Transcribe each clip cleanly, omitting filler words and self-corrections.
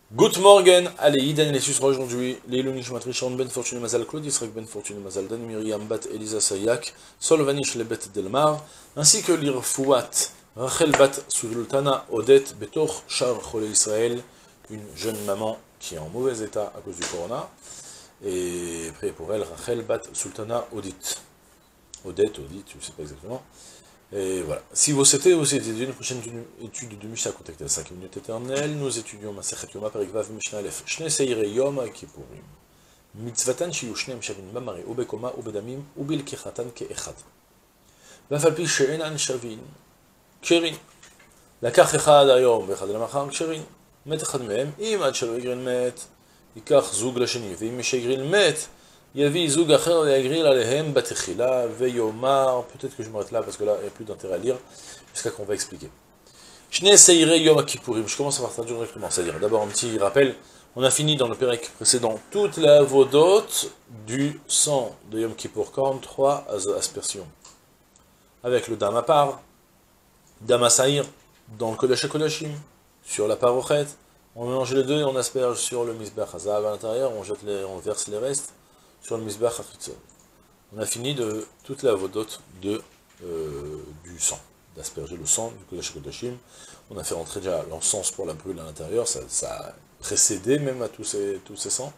Good morning, allez, Idan les sera aujourd'hui, les Lunish Matrichon Ben Fortune Mazal Claude, Israël Ben Fortune Mazal Dan, Myriam Bat Elisa Sayak, Solvanish Lebet Delmar, ainsi que l'Irfouat, Rachel Bat Sultana Odet Betoch Char Chole Israël, une jeune maman qui est en mauvais état à cause du corona, et après pour elle, Rachel Bat Sultana Odit. Odette, Odit, je ne sais pas exactement. Et voilà. Si vous souhaitez aussi étudier une prochaine étude de Mishnah, contactez à 5 minutes éternelles. Nous étudions Masechet Yoma, Perek Vav, Mishnah Aleph. Shne Seirei Yom Kippurim. Mitzvatan shiyu shneim shavin bamare, ou bekoma, ou bedamim, ou bil kichatan ke'echad. Vaf al pi she'enan shavin, ksherin. לקח אחד היום ואחד למחר כשרים. מת אחד מהם, אם עד שלא יגריל מת, ייקח זוג לשני, ואם מי שיגריל מת, יביא זוג אחר ויגריל עליהם בתחילה ויאמר, peut-être que je m'arrête là parce que là il n'y a plus d'intérêt à lire, jusqu'à qu'on va expliquer. Shne Seirei Yom Kippourim, je commence par traduire directement, c'est-à-dire d'abord un petit rappel, on a fini dans le pérec précédent toute la vodote du sang de Yom Kippour, 43 aspersions, avec le dam à part, dam à saïr, dans le Kodesh HaKodashim, sur la parochet, on mélange les deux et on asperge sur le Mizbech Hazav à l'intérieur, on verse les restes sur le Mizbech HaChitzon. On a fini de toute la vodote du sang, d'asperger le sang du Kodesh HaKodashim. On a fait rentrer déjà l'encens pour la brûle à l'intérieur, ça a précédé même à tous ces sangs.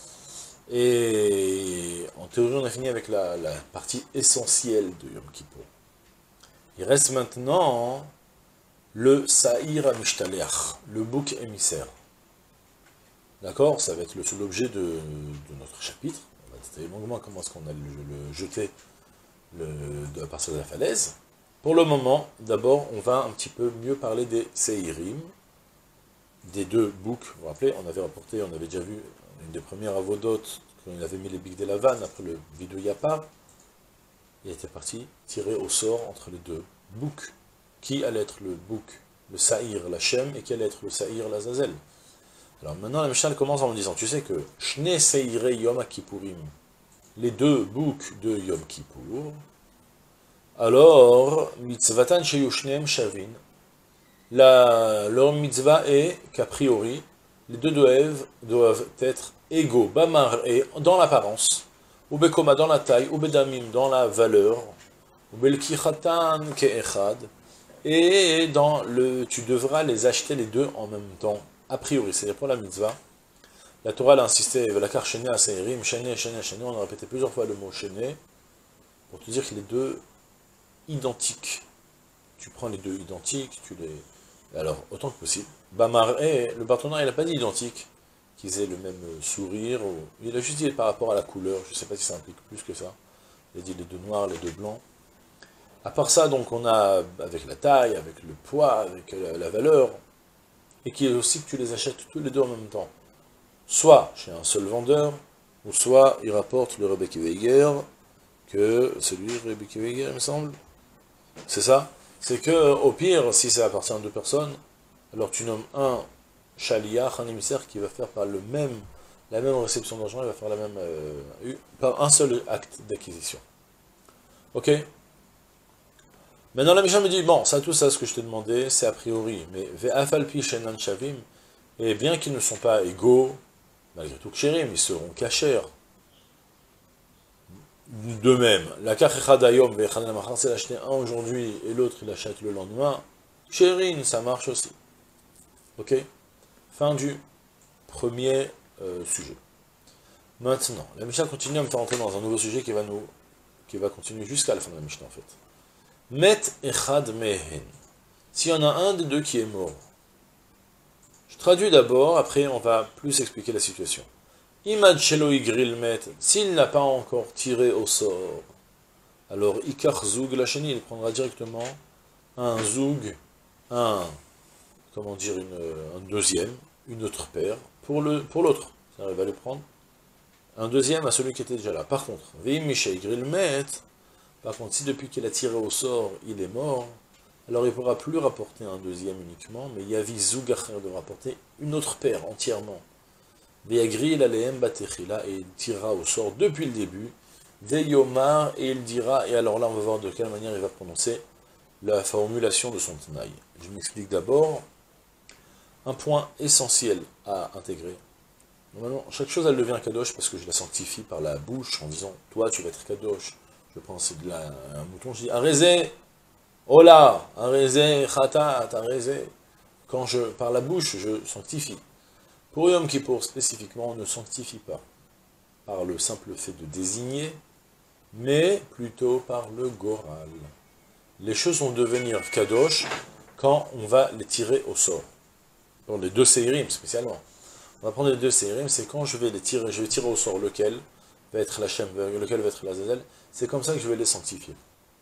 Et en théorie, on a fini avec la partie essentielle de Yom Kippour. Il reste maintenant le Sa'ir HaMishtaleach, le bouc émissaire. D'accord? Ça va être l'objet de notre chapitre. On va détailler longuement comment est-ce qu'on a le jeté à partir de la falaise. Pour le moment, d'abord, on va un petit peu mieux parler des Seirim, des deux boucs. Vous vous rappelez, on avait rapporté, on avait déjà vu une des premières avodotes, quand il avait mis les bics de la vanne, après le vidou Yapar, il était parti tirer au sort entre les deux boucs. Qui allait être le bouc, le Sa'ir, la Shem, et qui allait être le Sa'ir, la Zazel. Alors maintenant, la Mishnah commence en me disant, tu sais que Shne Seirei Yom Kippourim, les deux boucs de Yom Kippour, alors, Mitzvatan Sheyu Shneem Shavin, leur mitzvah est qu'a priori, les deux doivent être égaux, Bamar et dans l'apparence, ou Bekoma dans la taille, ou Bedamim dans la valeur, ou Belkichatan Ke'echad, et tu devras les acheter les deux en même temps, a priori, c'est-à-dire pour la mitzvah. La Torah a insisté, la car Shene à Seirim, Shene, on a répété plusieurs fois le mot Shene, pour te dire que les deux identiques. Tu prends les deux identiques, alors, autant que possible. Bamar le partenaire, il n'a pas dit identique, qu'ils aient le même sourire, il a juste dit par rapport à la couleur, je ne sais pas si ça implique plus que ça. Il a dit les deux noirs, les deux blancs. À part ça, donc, on a, avec la taille, avec le poids, avec la valeur, et qui est aussi que tu les achètes tous les deux en même temps. Soit chez un seul vendeur, ou soit il rapporte le Rebbe Weiger, que celui Rebbe Weiger, il me semble, c'est ça, c'est que, au pire, si ça appartient à deux personnes, alors tu nommes un shaliach, un émissaire qui va faire par la même réception d'argent, il va faire par un seul acte d'acquisition. Ok? Maintenant, la Mishnah me dit, bon, ça, tout ça, ce que je t'ai demandé, c'est a priori, mais ve'afalpi shenan shavim, et bien qu'ils ne sont pas égaux, malgré tout ksherim, ils seront kashers. De même, la kachechad ayom ve'echad lamachar, c'est l'acheter un aujourd'hui, et l'autre, il achète le lendemain, ksherin, ça marche aussi. Ok? Fin du premier sujet. Maintenant, la Mishnah continue à me faire entrer dans un nouveau sujet qui va continuer jusqu'à la fin de la Mishnah, en fait. Met echad mehen. S'il y en a un des deux qui est mort. Je traduis d'abord, après on va plus expliquer la situation. Imad shelo igril met. S'il n'a pas encore tiré au sort, alors ikar zoug lacheni, il prendra directement un zoug, un deuxième, une autre paire, pour l'autre. Il va le prendre un deuxième à celui qui était déjà là. Par contre, veim misha igril met. Par contre, si depuis qu'il a tiré au sort, il est mort, alors il ne pourra plus rapporter un deuxième uniquement, mais Yavi Zougacher de rapporter une autre paire entièrement. Veagri il aleem batechila, et il tirera au sort depuis le début, Veyomar, et il dira, et alors là on va voir de quelle manière il va prononcer la formulation de son tenaille. Je m'explique d'abord. un point essentiel à intégrer. Normalement, chaque chose, elle devient kadosh parce que je la sanctifie par la bouche en disant, toi, tu vas être kadosh. Je prends un mouton, je dis, arrêtez, hola, arrêtez, khatat, arrêtez. Quand par la bouche, je sanctifie. Pour Yom Kippour, spécifiquement, on ne sanctifie pas par le simple fait de désigner, mais plutôt par le goral. Les choses vont devenir kadosh quand on va les tirer au sort. Pour les deux séirim, spécialement. On va prendre les deux séirim, c'est quand je vais les tirer, je vais tirer au sort lequel va être la Shem, lequel va être la Azazel. C'est comme ça que je vais les sanctifier.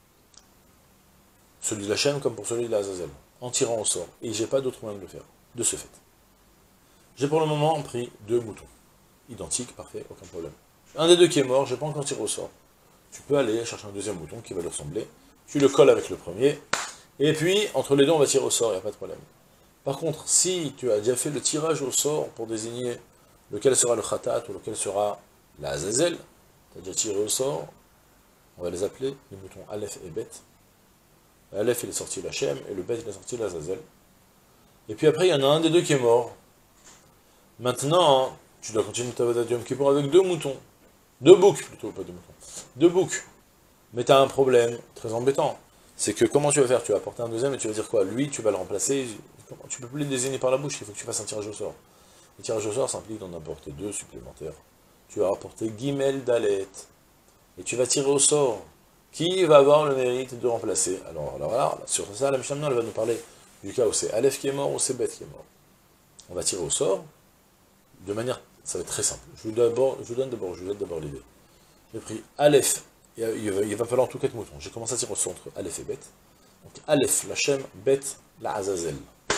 Celui de la Shem comme pour celui de la Azazel, en tirant au sort. Et j'ai pas d'autre moyen de le faire, de ce fait. J'ai pour le moment pris 2 moutons. Identiques, parfait, aucun problème. Un des deux qui est mort, je n'ai pas encore tiré au sort. Tu peux aller chercher un deuxième mouton qui va lui ressembler. Tu le colles avec le premier. Et puis, entre les deux, on va tirer au sort, il n'y a pas de problème. Par contre, si tu as déjà fait le tirage au sort pour désigner lequel sera le khatat ou lequel sera la azazel, tu as déjà tiré au sort, on va les appeler les moutons Aleph et Bet. Aleph, il est sorti la Shem, et le Bet, il est sorti la azazel. Et puis après, il y en a un des deux qui est mort. Maintenant, tu dois continuer ta Avodat Yom Kippour avec 2 moutons. 2 boucs, plutôt, pas 2 moutons. 2 boucs. Mais tu as un problème très embêtant. C'est que comment tu vas faire? Tu vas apporter un deuxième et tu vas dire quoi? Lui, tu vas le remplacer. Tu peux plus le désigner par la bouche, il faut que tu fasses un tirage au sort. Le tirage au sort, ça implique d'en apporter 2 supplémentaires. Tu vas apporter Gimel Dalet. Et tu vas tirer au sort. Qui va avoir le mérite de remplacer? Alors là, sur ça, la Mishnah, elle va nous parler du cas où c'est Aleph qui est mort ou c'est Bet qui est mort. On va tirer au sort. De manière, ça va être très simple. Je vous donne d'abord l'idée. J'ai pris Aleph. Il va falloir tout 4 moutons. J'ai commencé à tirer au sort entre Aleph et Bet. Donc Aleph, la Shem, Bet, la Azazel.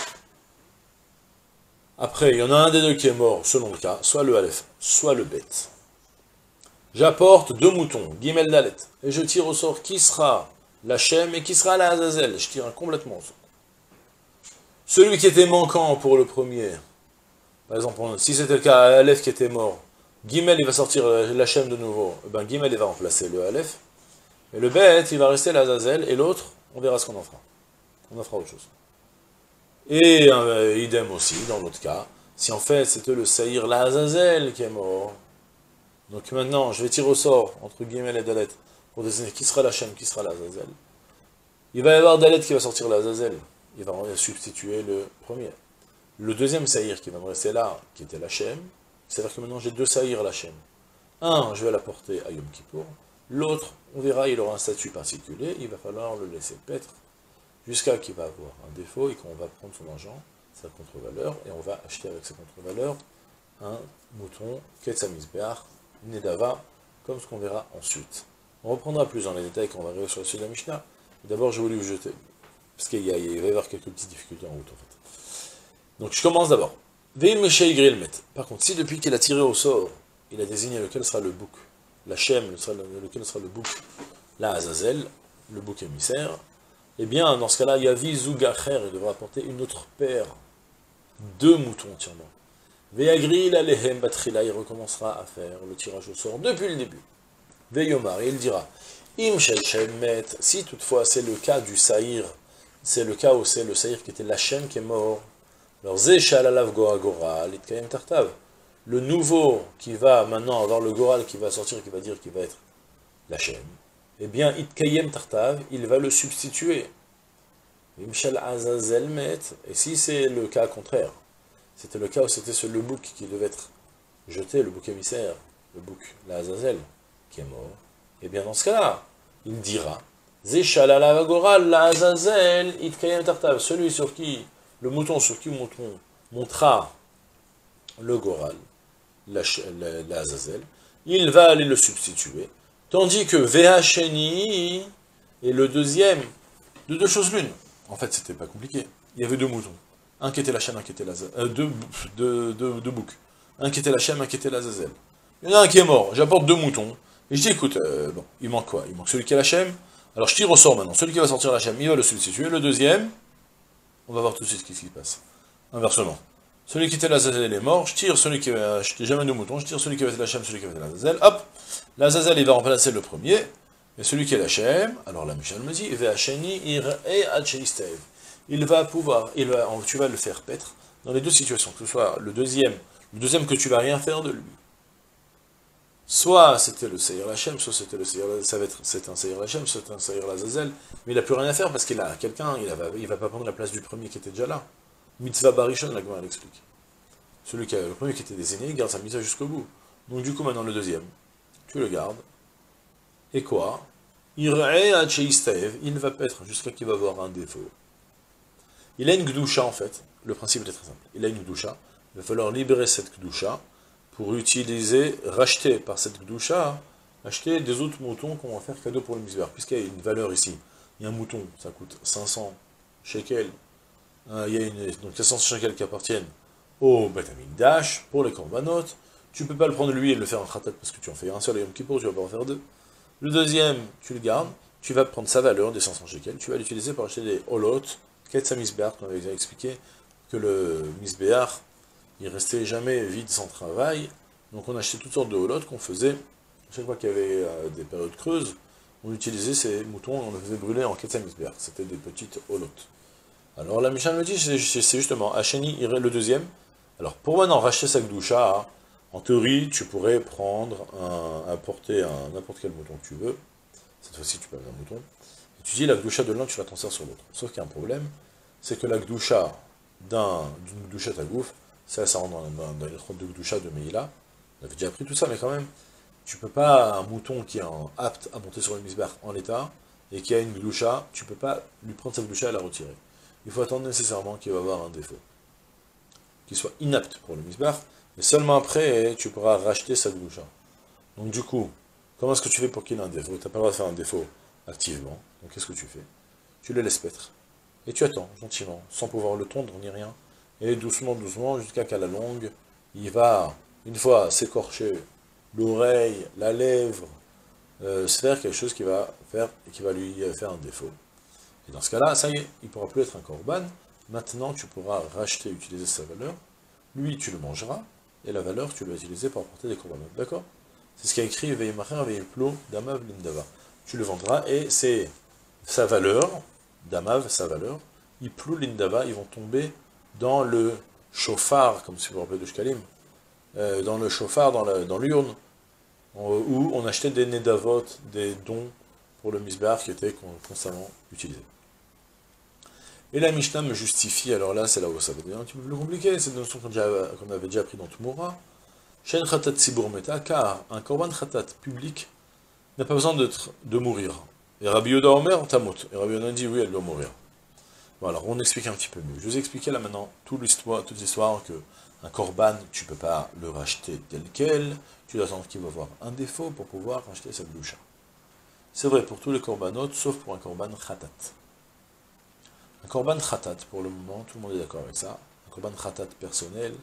Après, il y en a un des deux qui est mort, selon le cas, soit le Aleph, soit le Bet. J'apporte 2 moutons, Gimel Dalet, et je tire au sort qui sera la Shem et qui sera la Azazel. Je tire complètement au sort. Celui qui était manquant pour le premier, par exemple, si c'était le cas Aleph qui était mort, Gimel il va sortir la Shem de nouveau, ben Gimel il va remplacer le Aleph, et le Bet il va rester la Azazel, et l'autre, on verra ce qu'on en fera. On en fera autre chose. Et idem aussi, dans l'autre cas, si en fait c'était le Saïr la Azazel qui est mort, donc maintenant je vais tirer au sort entre Gimel et Dalet, pour désigner qui sera la Shem, qui sera la Azazel. Il va y avoir Dalet qui va sortir la Azazel, il va substituer le premier. Le deuxième Saïr qui va me rester là, qui était la Shem, c'est-à-dire que maintenant j'ai 2 Saïr la Shem. Un, je vais l'apporter à Yom Kippour, l'autre, on verra, il aura un statut particulier, il va falloir le laisser paître, jusqu'à qu'il va avoir un défaut et qu'on va prendre son argent, sa contre-valeur, et on va acheter avec sa contre-valeur un mouton, Ketzamizbeach, Nedava, comme ce qu'on verra ensuite. On reprendra plus dans les détails quand on va arriver sur le sujet de la Mishnah. D'abord, j'ai voulu vous jeter, parce qu'il va y avoir quelques petites difficultés en route, en fait. Donc, je commence d'abord. Par contre, si depuis qu'il a tiré au sort, il a désigné lequel sera le bouc, la Shem, lequel sera le bouc, la Azazel, le bouc émissaire, eh bien, dans ce cas-là, Yavi Zugacher, il devra apporter une autre paire, 2 moutons entièrement. Veyagril alehem batrila, il recommencera à faire le tirage au sort depuis le début. Veyomar, et il dira, Im shel shemet, si toutefois c'est le cas du saïr, c'est le cas où c'est le saïr qui était la Shem qui est mort, alors zeshal alav goral, itkayem tartav. Le nouveau qui va maintenant avoir le goral qui va sortir, qui va dire qu'il va être la Shem, eh bien, Itkayem Tartav, il va le substituer. Imshal Azazel met, et si c'est le cas contraire, c'était le cas où c'était le bouc qui devait être jeté, le bouc émissaire, le bouc, la Azazel, qui est mort, eh bien, dans ce cas-là, il dira, Zeshal Alavagoral, la Azazel, Itkayem Tartav, celui sur qui, le mouton sur qui montera le goral, la Azazel, il va aller le substituer. Tandis que Vehacheni et le deuxième, de 2 choses l'une. En fait, c'était pas compliqué. Il y avait 2 moutons. Un qui était la Shem, un qui était la deux boucs. Un qui était la Shem, un qui était la Zazel. Il y en a un qui est mort. J'apporte 2 moutons. Et je dis, écoute, bon, il manque quoi? Il manque celui qui est la Shem. Alors je tire au sort maintenant. Celui qui va sortir la Shem, il va le substituer. Le deuxième, on va voir tout de suite ce qui se passe. Inversement. Celui qui était la Zazel est mort, je tire celui qui va acheter jamais 2 moutons, je tire celui qui va être la Shem, celui qui va être la Zazel, hop, la Zazel il va remplacer le premier, et celui qui est la Shem, alors la Mishnah me dit, il va pouvoir, tu vas le faire paître dans les deux situations, que ce soit le deuxième que tu vas rien faire de lui. Soit c'était le Seir Lachem, soit c'était le Seir, c'est un Seir Lachem, soit c'est un Seir Lazazel, mais il n'a plus rien à faire parce qu'il a quelqu'un, il va pas prendre la place du premier qui était déjà là. Mitzvah Barishon, la Gemara l'explique. Le premier qui était désigné, il garde sa mitzvah jusqu'au bout. Donc du coup, maintenant le deuxième, tu le gardes. Et quoi? Il va paître jusqu'à qu'il va avoir un défaut. Il a une Gdusha en fait. Le principe est très simple. Il a une Gdusha. Il va falloir libérer cette Gdusha pour utiliser, racheter par cette Gdusha, acheter des autres moutons qu'on va faire cadeau pour le misbéach. Puisqu'il y a une valeur ici. Il y a un mouton, ça coûte 500 shekels. Il y a donc 500 shekels qui appartiennent au Beth Amikdash pour les korbanot. Tu ne peux pas le prendre lui et le faire en khatat parce que tu en fais un seul et Yom Kippour, tu ne vas pas en faire deux. Le deuxième, tu le gardes, tu vas prendre sa valeur des 500 shekels, tu vas l'utiliser pour acheter des holot, Ketsa Misbeach, on avait déjà expliqué que le Misbeach, il restait jamais vide sans travail, donc on achetait toutes sortes de holot qu'on faisait, chaque fois qu'il y avait des périodes creuses, on utilisait ces moutons, on les faisait brûler en Ketsa Misbeach, c'était des petites holot. Alors la Mishnah me dit, c'est justement, Hacheni irait le deuxième. Alors pour maintenant racheter sa Gdusha, en théorie, tu pourrais prendre apporter n'importe quel mouton que tu veux. Cette fois-ci, tu peux avoir un mouton. Et tu dis la Gdusha de l'un, tu la transfères sur l'autre. Sauf qu'il y a un problème, c'est que la Gdusha d'une Gdusha Tagouf, ça rentre dans les route de Gdusha de Meïla. On avait déjà appris tout ça, mais quand même, tu peux pas, un mouton qui est apte à monter sur le misbach en l'état, et qui a une Gdusha, tu peux pas lui prendre sa Gdusha et la retirer. Il faut attendre nécessairement qu'il va avoir un défaut, qu'il soit inapte pour le misbach, mais seulement après, tu pourras racheter sa Gdusha. Donc du coup, comment est-ce que tu fais pour qu'il ait un défaut? Tu n'as pas le droit de faire un défaut activement, donc qu'est-ce que tu fais? Tu le laisses paître, et tu attends, gentiment, sans pouvoir le tondre ni rien, et doucement, doucement, jusqu'à qu'à la longue, il va, une fois s'écorcher l'oreille, la lèvre, se faire quelque chose qui va faire, et qui va lui faire un défaut. Et dans ce cas-là, ça y est, il ne pourra plus être un korban. Maintenant, tu pourras racheter, utiliser sa valeur. Lui, tu le mangeras. Et la valeur, tu vas utiliser pour apporter des korbanot. D'accord? C'est ce qu'a écrit Veimacher, Veiplo, Damav, Lindava. Tu le vendras et c'est sa valeur, Damav, sa valeur, Iplou, Lindava, ils vont tomber dans le chauffard, comme si vous vous rappelez de Shkalim, dans le chauffard, dans l'urne, où on achetait des nedavot, des dons pour le misbéach qui étaient constamment utilisés. Et la Mishnah me justifie, alors là, c'est là où ça va devenir un petit peu plus compliqué, c'est une notion qu'on avait déjà appris dans Tumura. Shen Khatat Sibur Meta, car un korban Khatat public n'a pas besoin de mourir. Et Rabbi Yoda Omer, Tamut. Et Rabbi Yoda dit, oui, elle doit mourir. Bon, alors on explique un petit peu mieux. Je vous ai expliqué là maintenant toute l'histoire que un korban, tu ne peux pas le racheter tel quel, tu dois attendre qu'il va avoir un défaut pour pouvoir racheter sa bloucha. C'est vrai pour tous les korbanot, sauf pour un korban Khatat. Un korban Khatat, pour le moment, tout le monde est d'accord avec ça. Un korban Khatat personnel.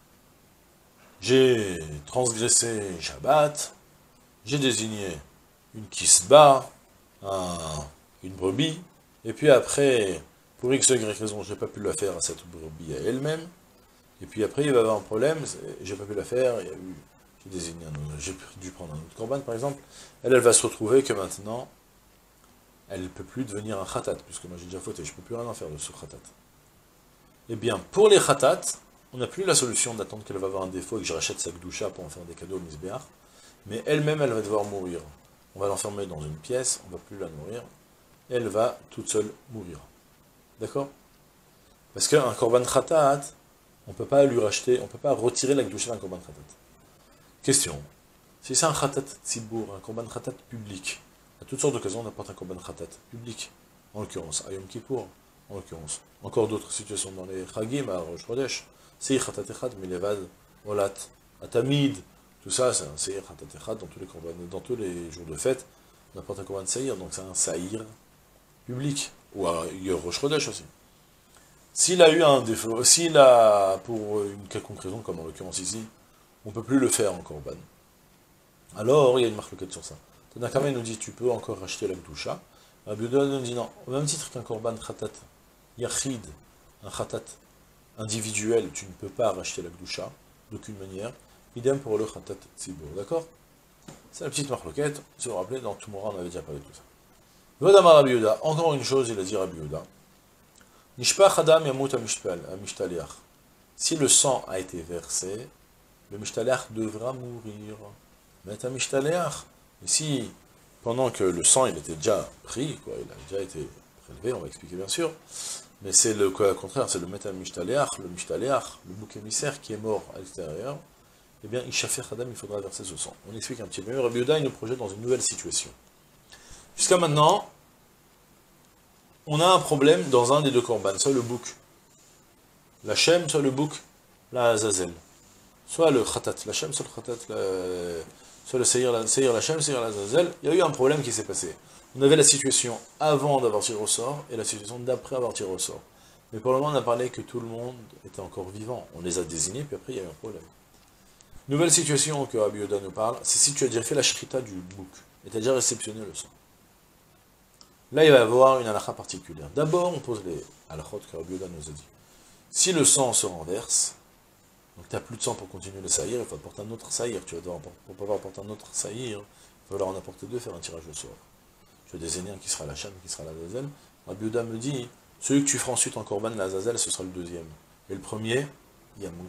J'ai transgressé Shabbat, j'ai désigné une kisba, une brebis, et puis après, pour X ou Y raison, je n'ai pas pu la faire à cette brebis à elle-même, et puis après, il va y avoir un problème, j'ai pas pu la faire, j'ai dû prendre un autre korban par exemple, elle va se retrouver que maintenant, elle ne peut plus devenir un khatat, puisque moi j'ai déjà fauté, je ne peux plus rien en faire de ce khatat. Eh bien, pour les khatat, on n'a plus la solution d'attendre qu'elle va avoir un défaut et que je rachète sa gdoucha pour en faire des cadeaux au misbéach, mais elle-même, elle va devoir mourir. On va l'enfermer dans une pièce, on ne va plus la nourrir, et elle va toute seule mourir. D'accord? Parce qu'un korban khatat, on ne peut pas lui racheter, on ne peut pas retirer la gdoucha d'un korban khatat. Question. Si c'est un khatat tzibour, un korban khatat public, à toutes sortes d'occasions, on apporte un korban khatat public, en l'occurrence à Yom Kippour, en l'occurrence. Encore d'autres situations dans les Chagim, à Rosh Chodesh, Seir Khatat Echad, Milevad, Olat, Atamid, tout ça, c'est un Seir Khatat Echad dans tous les jours de fête, on apporte un korban Seir, donc c'est un Saïr public, ou à Rosh Chodesh aussi. S'il a eu un défaut, s'il a, pour une quelconque raison, comme en l'occurrence ici, on ne peut plus le faire en korban, alors il y a une marque sur ça. Tanakama nous dit, tu peux encore racheter la Gdusha. Rabbi Yoda nous dit non, au même titre qu'un korban khatat yachid, un khatat individuel, tu ne peux pas racheter la Gdusha, d'aucune manière. Idem pour le khatat tzibur, d'accord? C'est la petite marloquette, si vous vous rappelez, dans Tumura, on avait déjà parlé de tout ça. Vodama Rabbi Yoda, encore une chose, il a dit Rabbi Yoda. Nishpach adam yamut amishtal yach. Si le sang a été versé, le mishtaleach devra mourir. Mais un mishtaleach, ici, pendant que le sang il était déjà pris, quoi, il a déjà été prélevé, on va expliquer bien sûr, mais c'est le contraire, c'est le mishtaleach, le bouc émissaire qui est mort à l'extérieur, eh bien, Ishafer Adam, il faudra verser ce sang. On explique un petit peu. Rabbi Yehuda, il nous projette dans une nouvelle situation. Jusqu'à maintenant, on a un problème dans un des deux korban, soit le bouc, la shem, soit le bouc, la azazel. Soit le khatat, la shem, soit le khatat, soit le seir, la shem, seir, la azazel. Il y a eu un problème qui s'est passé. On avait la situation avant d'avoir tiré au sort, et la situation d'après avoir tiré au sort. Mais pour le moment, on a parlé que tout le monde était encore vivant. On les a désignés, puis après, il y a eu un problème. Nouvelle situation que Rabbi Yehuda nous parle, c'est si tu as déjà fait la shrita du bouc, et tu as déjà réceptionné le sang. Là, il va y avoir une halakha particulière. D'abord, on pose les halakhot que Rabbi Yehuda nous a dit. Si le sang se renverse, donc tu n'as plus de sang pour continuer le saïr, il faut apporter un autre saïr. Pour pouvoir apporter un autre saïr, il va falloir en apporter deux, faire un tirage au sort. Tu as désigner un qui sera la Shem, qui sera la Zazel. Rabbi Yehuda me dit, celui que tu feras ensuite en korban, la Zazel, ce sera le deuxième. Et le premier, Yamout.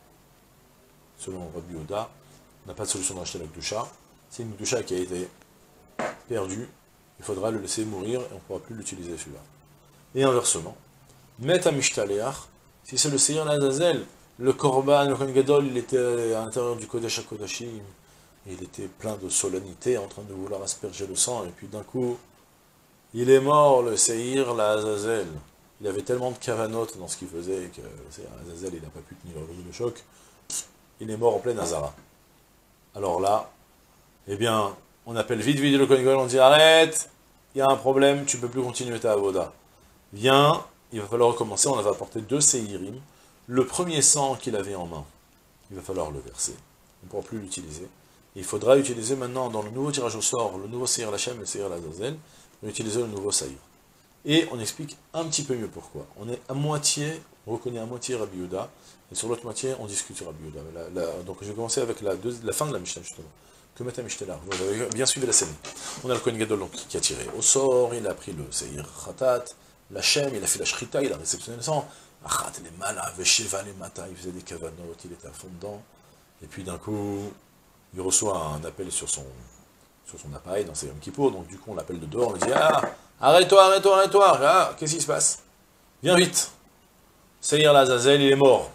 Selon Rabbi Yehuda, on n'a pas de solution de racheter la Gdusha. C'est une Gdusha qui a été perdue, il faudra le laisser mourir et on ne pourra plus l'utiliser celui-là. Et inversement, Met Mishtaleach, si c'est le Seir l'Azazel, le Korban, le Kohen Gadol, il était à l'intérieur du Kodesh HaKodashim, il était plein de solennité, en train de vouloir asperger le sang, et puis d'un coup, il est mort, le Seir l'Azazel. Il avait tellement de kavanotes dans ce qu'il faisait que le Seir l'Azazel, il n'a pas pu tenir le choc. Il est mort en pleine Hazara. Alors là, eh bien, on appelle vite le Kohen Gadol, on dit arrête, il y a un problème, tu ne peux plus continuer ta avoda. Viens, il va falloir recommencer, on va apporter deux séirim. Le premier sang qu'il avait en main, il va falloir le verser. On ne pourra plus l'utiliser. Il faudra utiliser maintenant, dans le nouveau tirage au sort, le nouveau Seir Lachem et le Seir Lazazel, on va utiliser le nouveau Seir. Et on explique un petit peu mieux pourquoi. On est à moitié, on reconnaît à moitié Rabbi Yehuda, et sur l'autre moitié, on discute sur Rabbi Yehuda. Donc je vais commencer avec la fin de la Mishnah, justement. Que Meta Mishtela. Vous avez bien suivi la scène. On a le Kohen Gadol qui a tiré au sort, il a pris le Seir Khatat, la Shem, il a fait la Shrita, il a réceptionné le sang. Achat, les malas, Vesheva, les matas, il faisait des kavanotes, il était à fond dedans. Et puis d'un coup, il reçoit un appel sur son appareil dans ses Yom Kippour, donc du coup on l'appelle de dehors, on lui dit ah, arrête-toi, ah, qu'est-ce qui se passe? Viens vite. Seir l'Azazel, il est mort.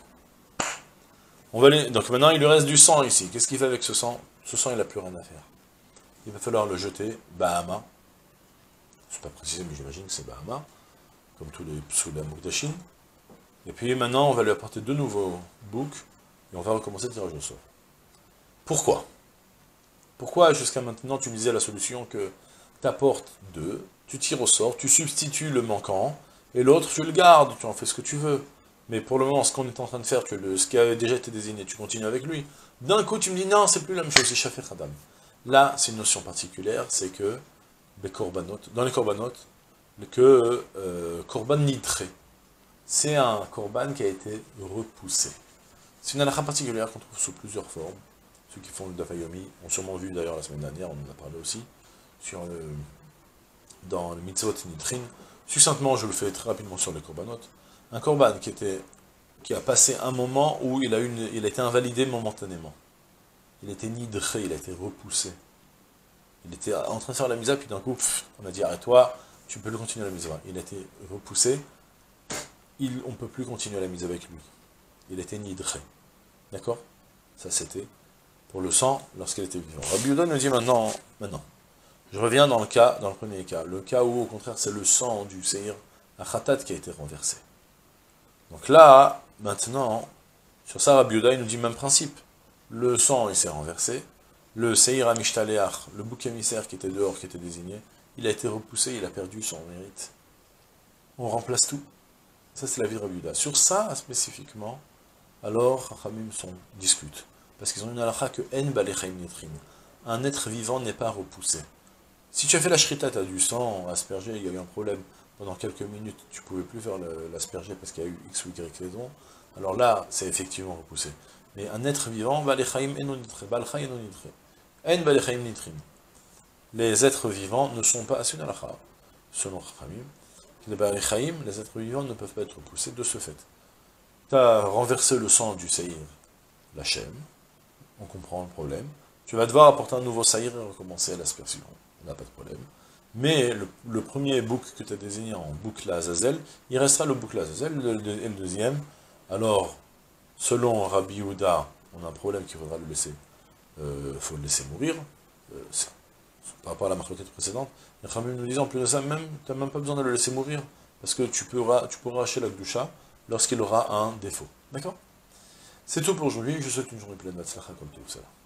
Donc maintenant il lui reste du sang ici. Qu'est-ce qu'il fait avec ce sang? Ce sang il n'a plus rien à faire. Il va falloir le jeter, Bahama. C'est pas précisé, mais j'imagine que c'est Bahama, comme tous les psoulam Mukdashin. Et puis maintenant on va lui apporter deux nouveaux boucs, et on va recommencer le tirage au sort. Pourquoi? Pourquoi jusqu'à maintenant tu me disais la solution que tu apportes deux, tu tires au sort, tu substitues le manquant, et l'autre tu le gardes, tu en fais ce que tu veux. Mais pour le moment, ce qu'on est en train de faire, ce qui avait déjà été désigné, tu continues avec lui. D'un coup, tu me dis non, c'est plus la même chose, c'est Shafer Adam. Là, c'est une notion particulière, c'est que dans les korbanot, que korban nidré, c'est un korban qui a été repoussé. C'est une halakha particulière qu'on trouve sous plusieurs formes. Ceux qui font le Dafayomi ont sûrement vu d'ailleurs la semaine dernière, on en a parlé aussi, dans le mitzvot nidrin. Succinctement, je le fais très rapidement sur les korbanot. Un korban qui a passé un moment où il a été invalidé momentanément. Il était nidré, il a été repoussé. Il était en train de faire la misa, puis d'un coup, on a dit arrête-toi, tu peux le continuer à la misa. Il a été repoussé, on ne peut plus continuer la misa avec lui. Il était nidré. D'accord? Ça c'était pour le sang lorsqu'il était vivant. Rabbi Yehuda nous dit maintenant, je reviens dans le premier cas, le cas où au contraire c'est le sang du Seir Khatat qui a été renversé. Donc là, maintenant, sur ça, Rabbi Yehuda, il nous dit le même principe. Le sang, il s'est renversé. Le Seir HaMishtaleach, le bouc émissaire qui était dehors, qui était désigné, il a été repoussé, il a perdu son mérite. On remplace tout. Ça, c'est la vie de Rabbi Yehuda. Sur ça, spécifiquement, alors, Chachamim discutent. Parce qu'ils ont une halakha que En Balechaim Nitrim. Un être vivant n'est pas repoussé. Si tu as fait la shrita, tu as du sang aspergé, il y a eu un problème. Pendant quelques minutes, tu ne pouvais plus faire l'asperger parce qu'il y a eu X ou Y raison, alors là, c'est effectivement repoussé. Mais un être vivant, les êtres vivants ne sont pas assurés à la chara. Selon Chachamim, les êtres vivants ne peuvent pas être repoussés de ce fait. tu as renversé le sang du saïr, l'Hachem, on comprend le problème. Tu vas devoir apporter un nouveau saïr et recommencer à l'aspersion, on n'a pas de problème. Mais le premier bouc que tu as désigné en bouc la Azazel, il restera le bouc la Azazel, et le deuxième. Alors, selon Rabbi Yehuda, on a un problème qu'il faudra le laisser, faut le laisser mourir, par rapport à la marloquette précédente. Les Khamim nous disent en plus de ça, tu n'as même pas besoin de le laisser mourir, parce que tu pourras acheter la Gdusha lorsqu'il aura un défaut. D'accord? C'est tout pour aujourd'hui, je vous souhaite une journée pleine de tzlacha comme tout ça.